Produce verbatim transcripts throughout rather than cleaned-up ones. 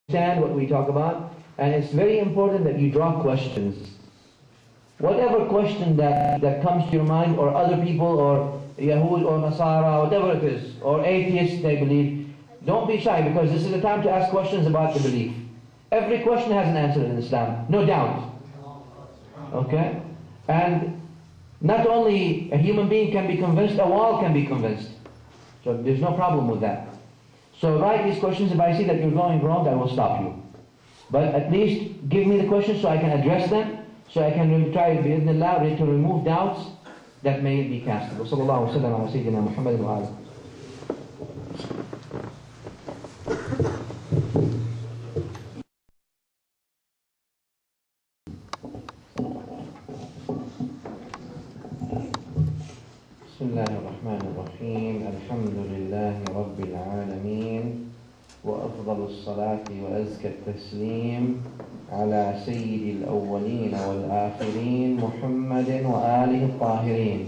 understand what we talk about, and it's very important that you draw questions. Whatever question that, that comes to your mind, or other people, or Yahud, or Nasara, whatever it is, or atheists they believe, don't be shy, because this is the time to ask questions about the belief. Every question has an answer in Islam, no doubt. Okay? And not only a human being can be convinced, a wall can be convinced. So there's no problem with that. So write these questions. If I see that you're going wrong, I will stop you. But at least give me the questions so I can address them, so I can try bi'idhnillah to remove doubts that may be cast. Wa sallallahu wa sallam ala sayyidina Muhammad wa alihi. بسم الله الرحمن الرحيم. الحمد لله رب العالمين، وأفضل الصلاة وأزكى التسليم على سيد الأولين والآخرين محمد وآله الطاهرين.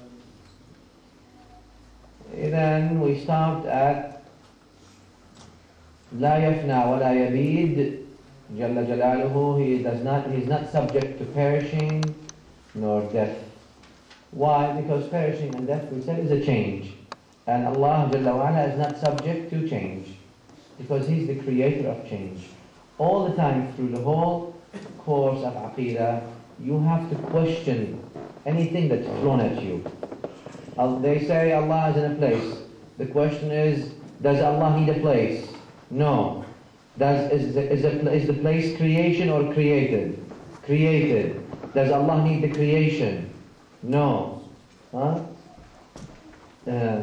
Then we stopped at لا يفنى ولا يبيد جل جلاله. He does not, he is not subject to perishing nor death. Why? Because perishing and death, we said, is a change. And Allah Jalla wa Ala is not subject to change, because He's the creator of change. All the time through the whole course of Aqidah, you have to question anything that's thrown at you. They say Allah is in a place. The question is, does Allah need a place? No. Does, is, the, is, the, is the place creation or created? Created. Does Allah need the creation? No. Huh? Uh,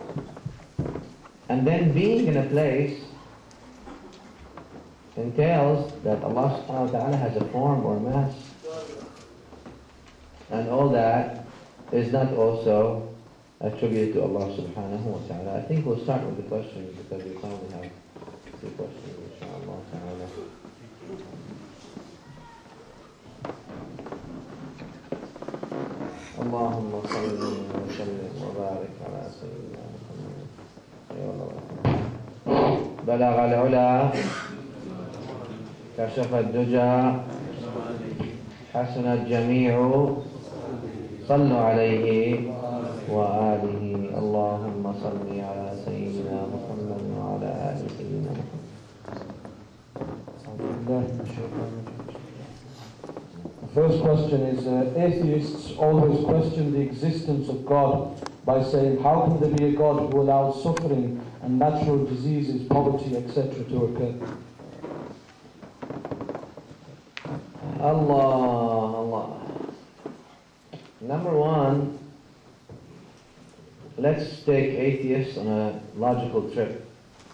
and then being in a place entails that Allah subhanahu wa ta'ala has a form or mass. And all that is not also attributed to Allah subhanahu wa ta'ala. I think we'll start with the questions, because we probably have two questions, inshallah ta'ala. اللهم صل وسلم وبارك على سيدنا محمد. بلغ العلا كشف الدجى حسن الجميع صلوا عليه وآله. اللهم صل على سيدنا محمد وعلى آل سيدنا محمد. The first question is, uh, atheists always question the existence of God by saying, how can there be a God who allows suffering and natural diseases, poverty, et cetera to occur? Allah, Allah. Number one, let's take atheists on a logical trip.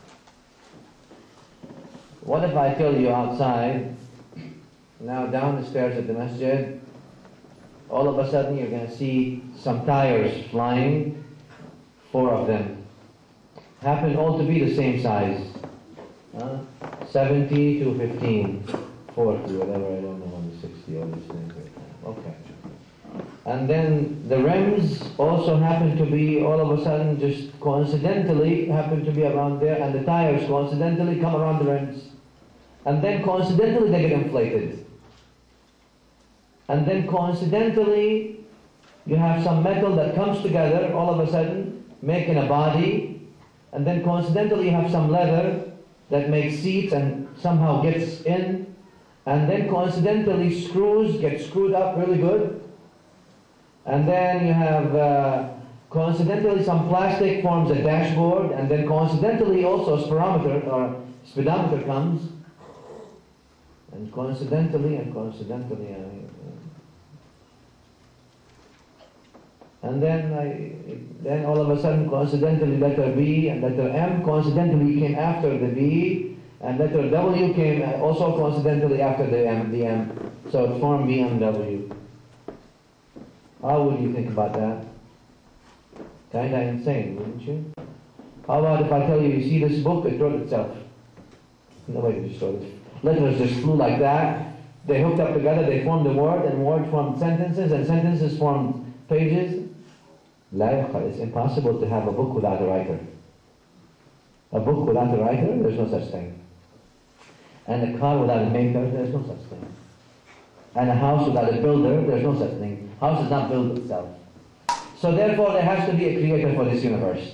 What if I tell you outside, now down the stairs at the masjid, all of a sudden you're going to see some tires flying, four of them. Happen all to be the same size. Huh? seventy to fifteen, forty, whatever, I don't know, sixty, all these things. Okay. And then the rims also happen to be, all of a sudden, just coincidentally, happen to be around there, and the tires coincidentally come around the rims. And then coincidentally they get inflated. And then coincidentally, you have some metal that comes together all of a sudden, making a body. And then coincidentally, you have some leather that makes seats and somehow gets in. And then coincidentally, screws get screwed up really good. And then you have, uh, coincidentally, some plastic forms a dashboard. And then coincidentally, also a speedometer or speedometer comes. And coincidentally, and coincidentally, I mean, and then I, then all of a sudden, coincidentally, letter B and letter M coincidentally came after the B, and letter W came also coincidentally after the M. The M, so it formed B M W. How would you think about that? Kind of insane, wouldn't you? How about if I tell you, you see this book, it wrote itself? Nobody just wrote it. Letters just flew like that. They hooked up together, they formed a word, and word formed sentences, and sentences formed pages. It's impossible to have a book without a writer. A book without a writer, there's no such thing. And a car without a maker, there's no such thing. And a house without a builder, there's no such thing. House does not build itself. So therefore, there has to be a creator for this universe.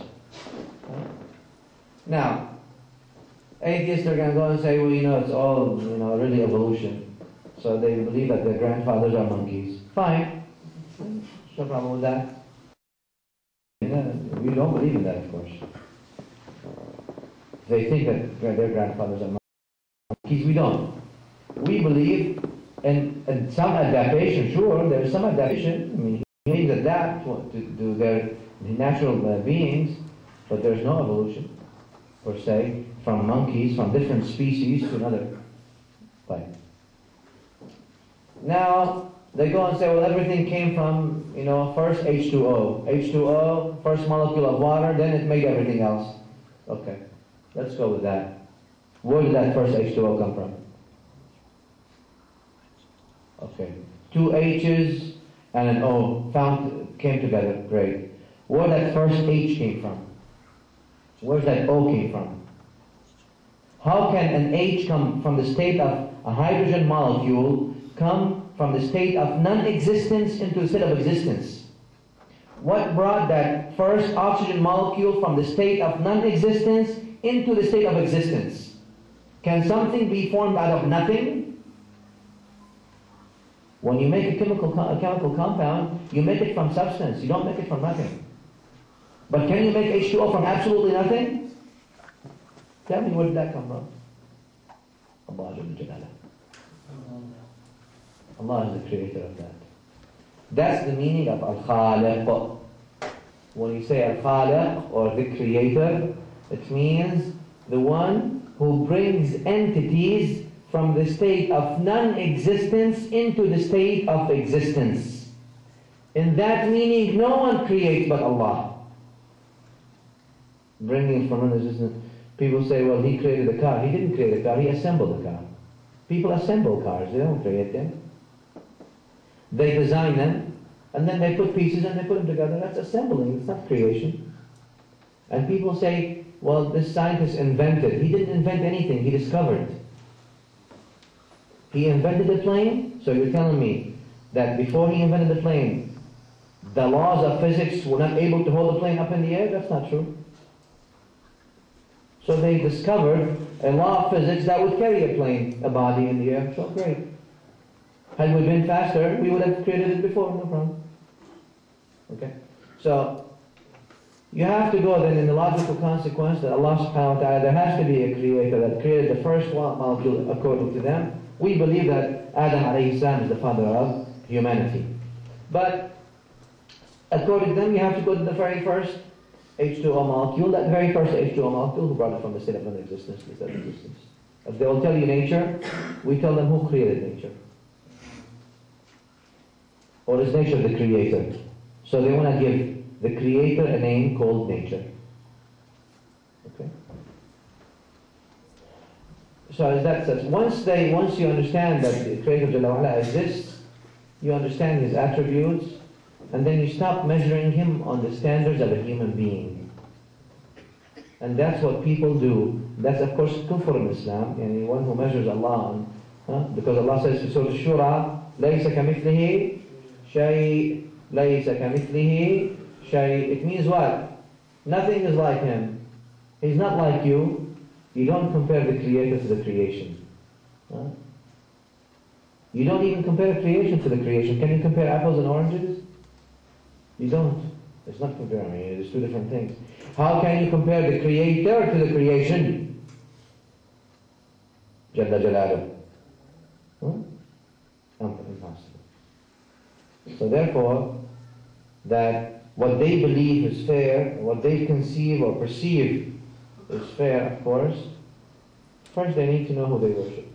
Now, atheists are going to go and say, well, you know, it's all, you know, really evolution. So they believe that their grandfathers are monkeys. Fine. No problem with that. Yeah, we don't believe in that, of course. They think that their grandfathers are monkeys. We don't. We believe in, in some adaptation. Sure, there is some adaptation. I mean, humans adapt to, to their natural uh, beings, but there's no evolution, per se, from monkeys, from different species to another type. Now, they go and say, well, everything came from, you know, first H two O. H two O, first molecule of water, then it made everything else. Okay, let's go with that. Where did that first H two O come from? Okay, two H's and an O found, came together, great. Where that first H came from? Where's that O came from? How can an H come from the state of a hydrogen molecule come from the state of non-existence into the state of existence? What brought that first oxygen molecule from the state of non-existence into the state of existence? Can something be formed out of nothing? When you make a chemical, a chemical compound, you make it from substance. You don't make it from nothing. But can you make H two O from absolutely nothing? Tell me, where did that come from? Allah Jalla Jalaluhu. Allah is the creator of that. That's the meaning of Al-Khaliq. When you say Al-Khaliq or the creator, it means the one who brings entities from the state of non-existence into the state of existence. In that meaning, no one creates but Allah. Bringing it from non-existence. People say, well, he created a car. He didn't create a car, he assembled a car. People assemble cars, they don't create them. They design them, and then they put pieces and they put them together. That's assembling, it's not creation. And people say, well, this scientist invented. He didn't invent anything, he discovered. He invented the plane, so you're telling me that before he invented the plane, the laws of physics were not able to hold the plane up in the air? That's not true. So they discovered a law of physics that would carry a plane, a body in the air. So great. Had we been faster, we would have created it before, no problem. Okay? So, you have to go then in the logical consequence that Allah subhanahu wa ta'ala, there has to be a creator that created the first molecule according to them. We believe that Adam alayhi salam is the father of humanity. But, according to them, you have to go to the very first H two O molecule, that very first H two O molecule who brought it from the state of non-existence to the state of existence. If they will tell you nature, we tell them who created nature. Or is nature the creator? So they want to give the creator a name called nature. Okay? So as that says, once they, once you understand that the Creator Jalla wa Ala exists, you understand His attributes, and then you stop measuring Him on the standards of a human being. And that's what people do. That's of course kufr in Islam, and one who measures Allah on, huh? Because Allah says in Surah Shura, لَيْسَ كَمِثْلِهِ شَيْءٍ لَيْسَ كَمِثْلِهِ شَيْءٍ. It means what? Nothing is like Him. He's not like you. You don't compare the Creator to the creation. Huh? You don't even compare creation to the creation. Can you compare apples and oranges? You don't. It's not comparing. It's two different things. How can you compare the Creator to the creation? Jalla Jalaluhu. Huh? Impossible. So therefore, that what they believe is fair, what they conceive or perceive is fair, of course, first they need to know who they worship.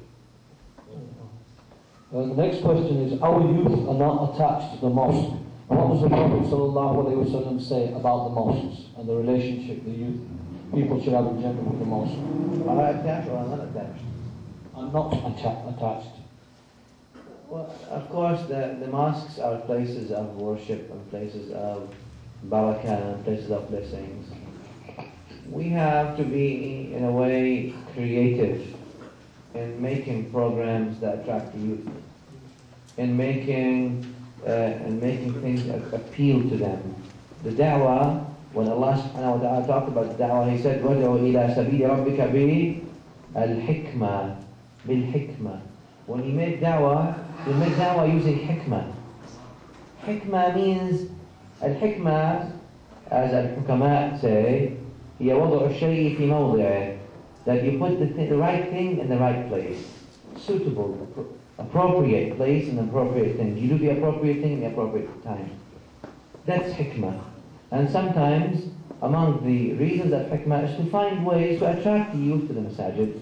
Uh, the next question is, our youth are not attached to the mosque. What does the Prophet ﷺ say about the mosques and the relationship the youth people should have in general with the mosque? Am I attached or am I not attached? I'm not atta- attached. Well, of course, the, the mosques are places of worship and places of barakah and places of blessings. We have to be, in a way, creative in making programs that attract the youth, in making, uh, in making things a- appeal to them. The da'wah, when Allah subhanahu wa ta'ala talked about the da'wah, He said, وَدْعُوا إِلَى سَبِيلِ رَبِّكَ بِالْحِكْمَةِ بِالْحِكْمَةِ. When you make da'wah, you make da'wah using hikmah. Hikmah means, al-hikmah, as al-hukama say, هي وضع الشيء في موضعه, that you put the, th- the right thing in the right place. Suitable, appropriate place and appropriate thing. You do the appropriate thing in the appropriate time. That's hikmah. And sometimes, among the reasons of hikmah is to find ways to attract the youth to the masajid.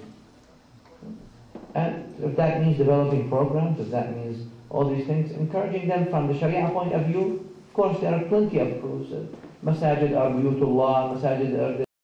And if that means developing programs, if that means all these things, encouraging them from the Sharia point of view, of course there are plenty of proofs. Masajid are buyutullah, masajid are